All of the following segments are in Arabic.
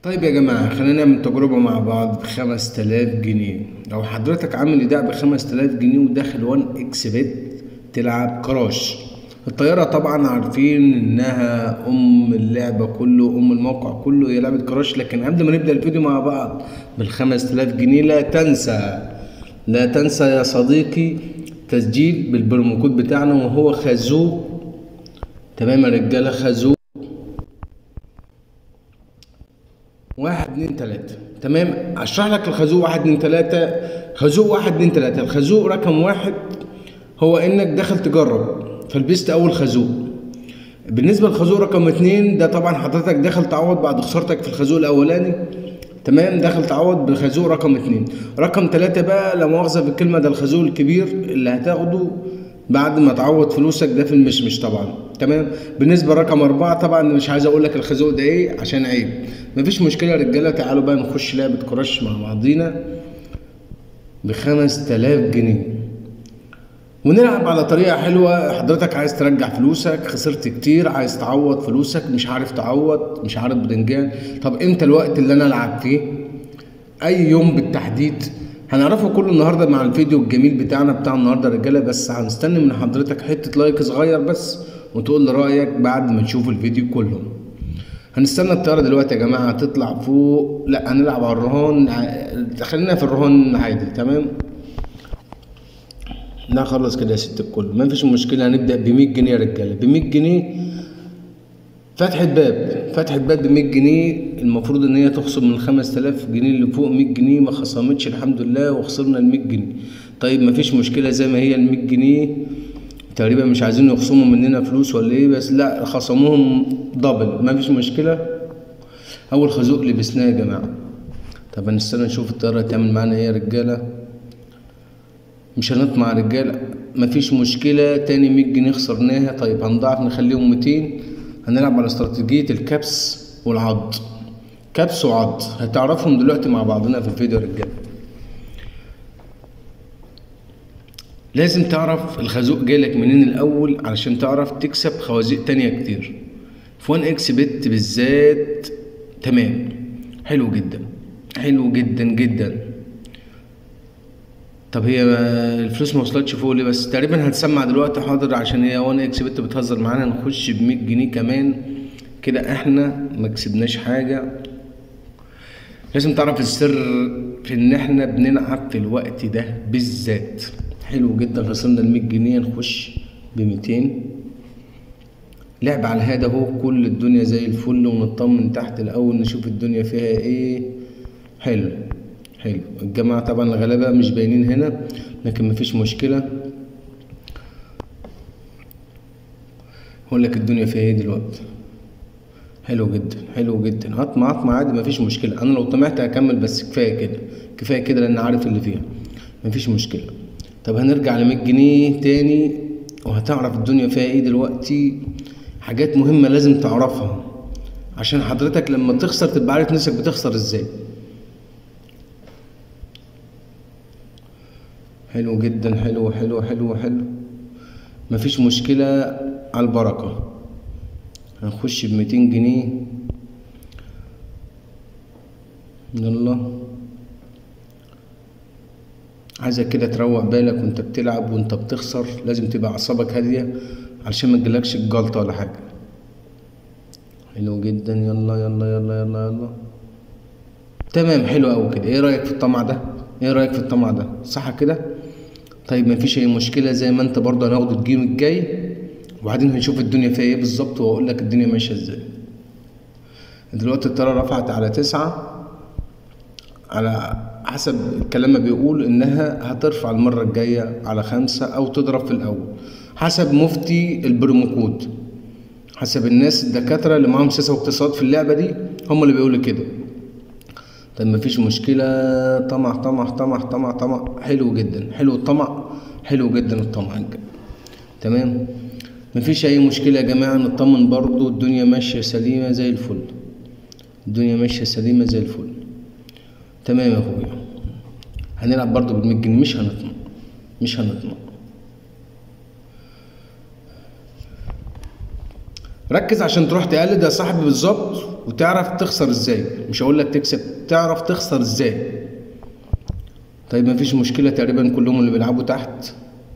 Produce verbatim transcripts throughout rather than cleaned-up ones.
طيب يا جماعة، خلينا نعمل تجربة مع بعض بخمس تلاف جنيه. لو حضرتك عامل ايداع بخمس تلاف جنيه وداخل وان اكس بت تلعب كراش. الطيارة طبعا عارفين انها ام اللعبة كله، ام الموقع كله هي لعبة كراش. لكن قبل ما نبدأ الفيديو مع بعض بالخمس تلاف جنيه، لا تنسى لا تنسى يا صديقي تسجيل بالبرومو كود بتاعنا وهو خازوق. تمام يا رجالة، خازوق واحد اتنين تلاتة. تمام، اشرح لك الخازوق واحد اتنين تلاتة. خازوق واحد اتنين تلاتة، الخازوق رقم واحد هو انك داخل تجرب فلبست اول خازوق. بالنسبة للخازوق رقم اتنين ده طبعا حضرتك داخل تعوض بعد خسارتك في الخازوق الاولاني. تمام، داخل تعوض بالخازوق رقم اتنين. رقم تلاتة بقى لا مؤاخذة بالكلمة، ده الخازوق الكبير اللي هتاخده بعد ما تعوض فلوسك ده في المشمش طبعا. تمام، بالنسبه لرقم اربعه طبعا مش عايز اقول لك الخازوق ده ايه عشان عيب. مفيش مشكله يا رجاله، تعالوا بقى نخش لعبه كراش مع بعضينا بخمس تلاف جنيه ونلعب على طريقه حلوه. حضرتك عايز ترجع فلوسك، خسرت كتير، عايز تعوض فلوسك، مش عارف تعوض، مش عارف بدنجان. طب امتى الوقت اللي انا العب فيه؟ اي يوم بالتحديد هنعرفه كله النهارده مع الفيديو الجميل بتاعنا بتاع النهارده يا رجاله. بس هنستنى من حضرتك حته لايك صغير بس وتقول لي رايك بعد ما تشوف الفيديو كله. هنستنى الطياره دلوقتي يا جماعه هتطلع فوق. لا، هنلعب على الرهان، خلينا في الرهان عادي. تمام، لا خلص كده يا ست الكل، ما فيش مشكله. هنبدا ب مية جنيه يا رجاله، ب مية جنيه فتحة باب. فتحة باب ب مية جنيه، المفروض ان هي تخصم من خمس تلاف جنيه اللي فوق. مية جنيه ما خصمتش الحمد لله وخسرنا ال مية جنيه. طيب ما فيش مشكله، زي ما هي ال مية جنيه تقريبا مش عايزين يخصموا مننا فلوس ولا ايه، بس لا خصموهم دبل، ما فيش مشكله. اول خازوق لبسناه يا جماعه. طب هنستنى نشوف الطياره هتعمل معانا ايه يا رجاله. مش هنطمع يا رجاله، ما فيش مشكله. تاني مية جنيه خسرناها. طيب هنضاعف نخليهم ميتين. هنلعب على استراتيجية الكبس والعض. كبس وعض هتعرفهم دلوقتي مع بعضنا في الفيديو يا رجاله. لازم تعرف الخازوق جايلك منين الاول علشان تعرف تكسب خوازيق تانية كتير في وان اكس بت بالذات. تمام، حلو جدا حلو جدا جدا. طب هي الفلوس ما وصلتش فوق ليه؟ بس تقريبا هتسمع دلوقتي. حاضر، عشان هي وان اكس بت بتهزر معانا. نخش ب مية جنيه كمان كده، احنا ما كسبناش حاجه. لازم تعرف السر في ان احنا بنلعب في الوقت ده بالذات. حلو جدا، خسرنا ال مية جنيه. نخش ب ميتين. لعب على الهادي اهو، كل الدنيا زي الفل. ونطمن تحت الاول نشوف الدنيا فيها ايه. حلو حلو. الجماعه طبعا الغلابه مش باينين هنا لكن مفيش مشكله. هقول لك الدنيا فيها ايه دلوقتي. حلو جدا حلو جدا. هطمع هطمع عادي مفيش مشكله. انا لو طمعت هكمل بس كفايه كده كفايه كده لان عارف اللي فيها، مفيش مشكله. طب هنرجع ل مية جنيه تاني وهتعرف الدنيا فيها ايه دلوقتي. حاجات مهمه لازم تعرفها عشان حضرتك لما تخسر تبقى عارف نفسك بتخسر ازاي. حلو جدا حلو حلو حلو حلو. مفيش مشكله، على البركه. هنخش بميتين جنيه. يلا، عايزك كده تروق بالك وانت بتلعب وانت بتخسر. لازم تبقى اعصابك هاديه علشان ما تجيلكش الجلطه ولا حاجه. حلو جدا. يلا يلا يلا يلا يلا. تمام، حلو قوي كده. ايه رايك في الطمع ده؟ ايه رايك في الطمع ده؟ صح كده؟ طيب مفيش اي مشكله. زي ما انت برضه هناخد الجيم الجاي وبعدين هنشوف الدنيا فيها ايه بالظبط واقول لك الدنيا ماشيه ازاي. دلوقتي الطياره رفعت على تسعة، على حسب الكلام ما بيقول انها هترفع المره الجايه على خمسة او تضرب في الاول حسب مفتي البروموكود. حسب الناس الدكاتره اللي معاهم سياسه واقتصاد في اللعبه دي هم اللي بيقولوا كده. طب مفيش مشكله. طمع طمع طمع طمع طمع. حلو جدا حلو الطمع. حلو جدا الطمع. تمام، مفيش اي مشكله يا جماعه. نطمن برضو الدنيا ماشيه سليمه زي الفل. الدنيا ماشيه سليمه زي الفل. تمام يا اخويا. هنلعب برضو بالمية جنيه، مش هنطمع مش هنطمع. ركز عشان تروح تقلد يا صاحبي بالظبط وتعرف تخسر ازاي. مش هقول لك تكسب، تعرف تخسر ازاي. طيب مفيش مشكله، تقريبا كلهم اللي بيلعبوا تحت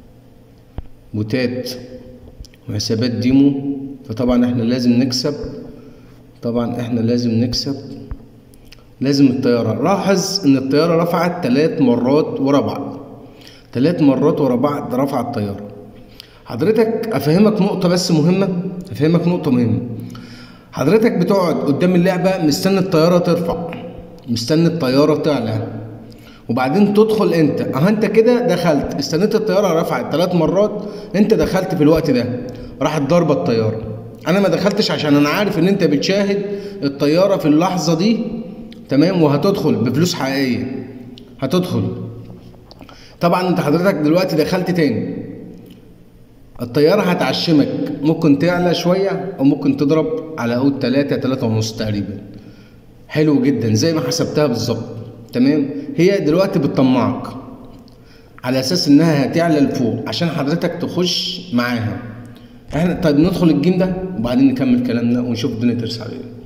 بوتات وحسابات ديمو، فطبعا احنا لازم نكسب. طبعا احنا لازم نكسب. لازم الطياره، لاحظ ان الطياره رفعت ثلاث مرات ورا بعض، ثلاث مرات ورا بعض رفعت الطياره. حضرتك افهمك نقطه بس مهمه، افهمك نقطه مهمه. حضرتك بتقعد قدام اللعبه مستني الطياره ترفع، مستني الطياره تعلى، وبعدين تدخل انت. اه انت كده دخلت، استنيت الطياره رفعت ثلاث مرات، انت دخلت في الوقت ده راحت ضاربه الطياره. انا ما دخلتش عشان انا عارف ان انت بتشاهد الطياره في اللحظه دي، تمام، وهتدخل بفلوس حقيقيه، هتدخل. طبعا انت حضرتك دلوقتي دخلت تاني، الطياره هتعشمك، ممكن تعلى شويه او ممكن تضرب على قود تلاتة تلاتة ونص تقريبا. حلو جدا زي ما حسبتها بالظبط، تمام. هي دلوقتي بتطمعك على اساس انها هتعلى لفوق عشان حضرتك تخش معاها. احنا طيب ندخل الجيم ده وبعدين نكمل كلامنا ونشوف الدنيا ترسى على ايه.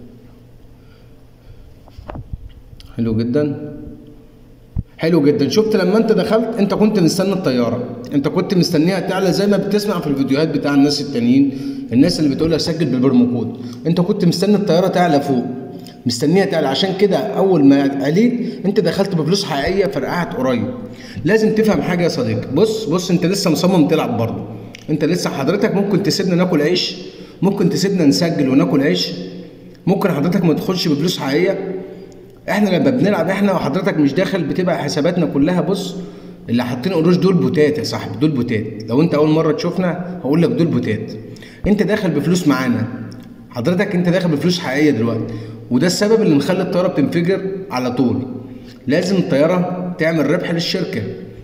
حلو جدا، حلو جدا. شفت لما انت دخلت انت كنت مستني الطياره، انت كنت مستنيها تعلى زي ما بتسمع في الفيديوهات بتاع الناس التانيين، الناس اللي بتقول لك سجل بالبرمو كود. انت كنت مستني الطياره تعلى فوق، مستنيها تعلى، عشان كده اول ما عليت انت دخلت بفلوس حقيقيه فرقعت قريب. لازم تفهم حاجه يا صديقي. بص بص انت لسه مصمم تلعب برضه، انت لسه حضرتك ممكن تسيبنا ناكل عيش، ممكن تسيبنا نسجل وناكل عيش، ممكن حضرتك ما تدخلش بفلوس حقيقيه. احنا لما بنلعب احنا وحضرتك مش داخل بتبقى حساباتنا كلها، بص اللي حاطين قروش دول بوتات يا صاحبي، دول بوتات. لو انت اول مره تشوفنا هقول لك دول بوتات. انت داخل بفلوس معانا حضرتك، انت داخل بفلوس حقيقيه دلوقتي، وده السبب اللي مخلي الطياره بتنفجر على طول. لازم الطياره تعمل ربح للشركه،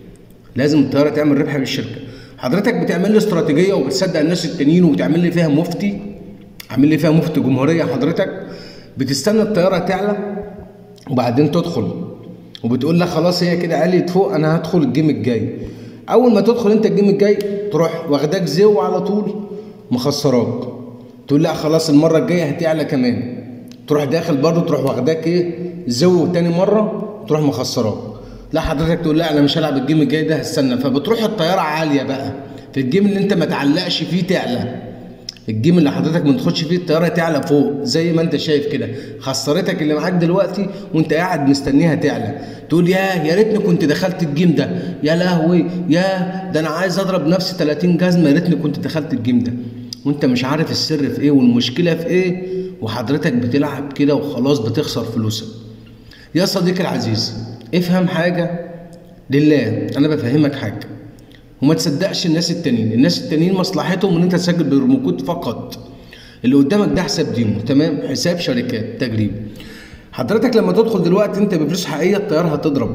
لازم الطياره تعمل ربح للشركه. حضرتك بتعمل لي استراتيجيه وبتصدق الناس التانيين وبتعمل لي فيها مفتي، عامل لي فيها مفتي جمهوريه. حضرتك بتستنى الطياره تعلى وبعدين تدخل وبتقول لك خلاص هي كده عليت فوق، انا هدخل الجيم الجاي. اول ما تدخل انت الجيم الجاي تروح واخداك زو على طول مخسراك، تقول لا خلاص المره الجايه هتعلى كمان، تروح داخل برضه تروح واخداك ايه زو تاني مره تروح مخسراك. لا حضرتك تقول لا انا مش هلعب الجيم الجاي ده هستنى، فبتروح الطياره عاليه بقى في الجيم اللي انت ما تعلقش فيه تعلى، الجيم اللي حضرتك ما تاخدش فيه الطياره تعلى فوق زي ما انت شايف كده. خسرتك اللي معاك دلوقتي وانت قاعد مستنيها تعلى، تقول يا يا ريتني كنت دخلت الجيم ده، يا لهوي يا ده انا عايز اضرب نفسي تلاتين جزمه، يا ريتني كنت دخلت الجيم ده، وانت مش عارف السر في ايه والمشكله في ايه، وحضرتك بتلعب كده وخلاص بتخسر فلوسك. يا صديقي العزيز افهم حاجه لله، انا بفهمك حاجه، وما تصدقش الناس التانيين. الناس التانيين مصلحتهم ان انت تسجل بالبرومو كود فقط. اللي قدامك ده حساب ديمو، تمام، حساب شركات تجريبي. حضرتك لما تدخل دلوقتي انت بفلوس حقيقيه الطياره هتضرب،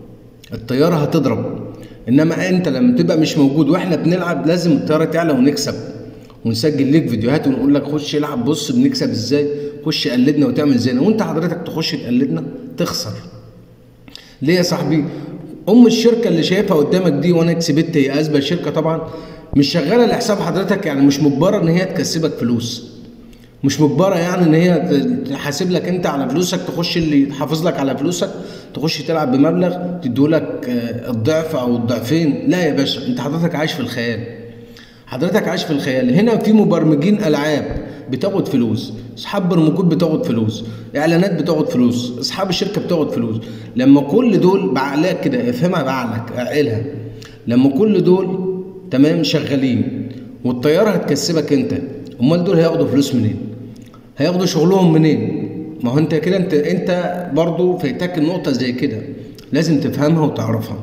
الطياره هتضرب. انما انت لما تبقى مش موجود واحنا بنلعب لازم الطياره تعلى ونكسب، ونسجل لك فيديوهات ونقول لك خش العب بص بنكسب ازاي، خش قلدنا وتعمل زينا. وانت حضرتك تخش تقلدنا تخسر. ليه يا صاحبي؟ ام الشركه اللي شايفها قدامك دي وانا كسبت، هي اسبق شركه طبعا، مش شغاله لحساب حضرتك، يعني مش مجبره ان هي تكسبك فلوس، مش مجبره يعني ان هي تحاسب لك انت على فلوسك، تخش اللي تحافظ لك على فلوسك تخش تلعب بمبلغ تديهولك الضعف او الضعفين. لا يا باشا، انت حضرتك عايش في الخيال، حضرتك عايش في الخيال. هنا في مبرمجين العاب بتاخد فلوس، اصحاب برمجات بتاخد فلوس، اعلانات بتاخد فلوس، اصحاب الشركه بتاخد فلوس. لما كل دول بعقلك كده افهمها، بعقلك اعقلها، لما كل دول تمام شغالين والطياره هتكسبك انت، امال دول هياخدوا فلوس منين؟ هياخدوا شغلهم منين؟ ما هو انت كده انت انت برضه فايتك النقطه زي كده، لازم تفهمها وتعرفها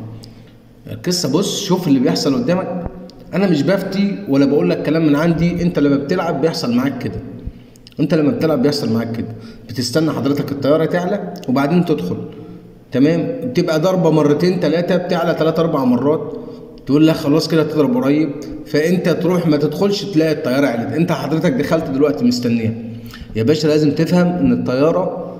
القصه. بص شوف اللي بيحصل قدامك، انا مش بفتي ولا بقول لك كلام من عندي، انت لما بتلعب بيحصل معاك كده، انت لما بتلعب بيحصل معاك كده، بتستنى حضرتك الطياره تعلى وبعدين تدخل، تمام، بتبقى ضربه مرتين ثلاثه، بتعلى ثلاث اربع مرات، تقول لك خلاص كده تضرب قريب، فانت تروح ما تدخلش تلاقي الطياره علت، انت حضرتك دخلت دلوقتي مستنيها. يا باشا لازم تفهم ان الطياره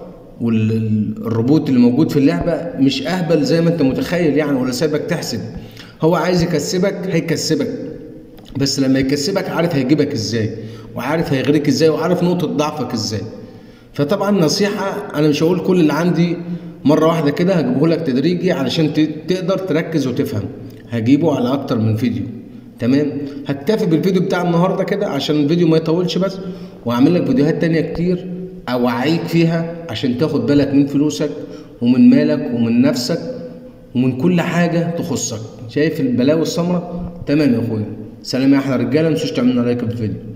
والروبوت اللي موجود في اللعبه مش اهبل زي ما انت متخيل يعني، ولا سايبك تحسب. هو عايز يكسبك هيكسبك، بس لما يكسبك عارف هيجيبك ازاي، وعارف هيغريك ازاي، وعارف نقطه ضعفك ازاي. فطبعا نصيحه، انا مش هقول كل اللي عندي مره واحده كده، هجيبه لك تدريجي علشان تقدر تركز وتفهم. هجيبه على اكتر من فيديو. تمام. هكتفي بالفيديو بتاع النهارده كده عشان الفيديو ما يطولش بس، وهعمل لك فيديوهات تانية كتير اوعيك فيها عشان تاخد بالك من فلوسك ومن مالك ومن نفسك ومن كل حاجه تخصك. شايف البلاوي السمراء؟ تمام يا اخويا. سلام يا احلى رجاله، متنسوش تعملوا لايك في الفيديو.